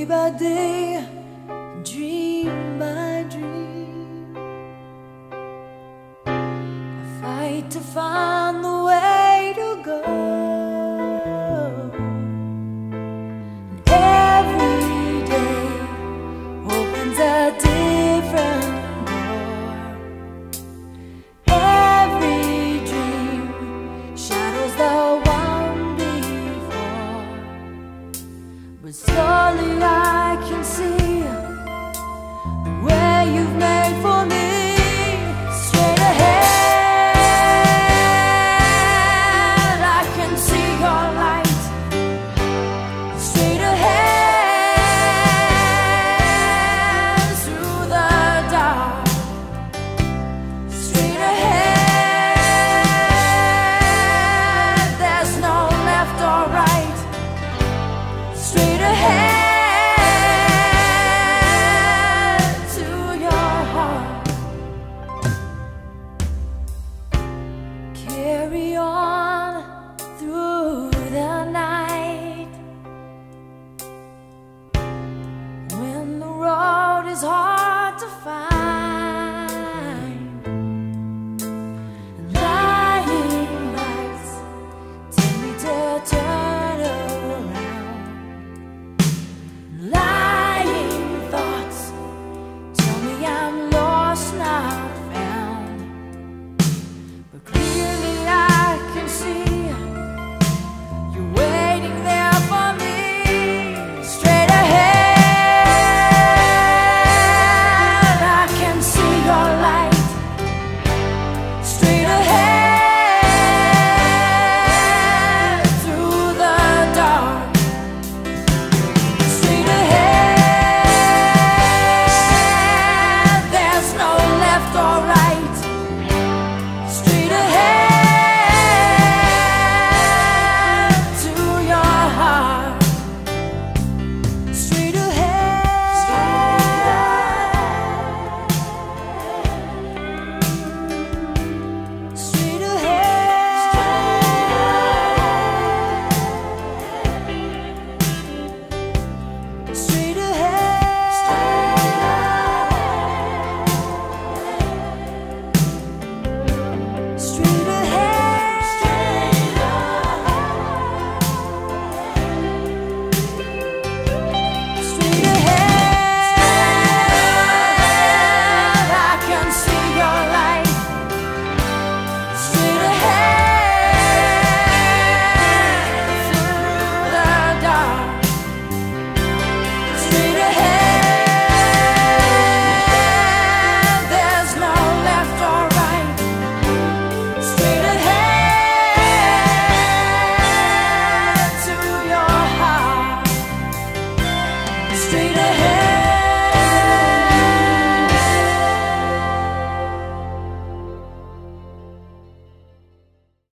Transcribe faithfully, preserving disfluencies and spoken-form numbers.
by day, dream by dream. I fight to find the way to go, and every day opens a different door. Every dream shadows the one before, but slowly I can see the way you've made for me. Straight ahead, I can see your light. Straight